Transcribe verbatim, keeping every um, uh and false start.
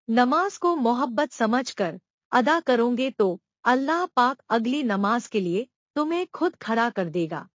नमाज को मोहब्बत समझकर अदा करोगे तो अल्लाह पाक अगली नमाज के लिए तुम्हें खुद खड़ा कर देगा।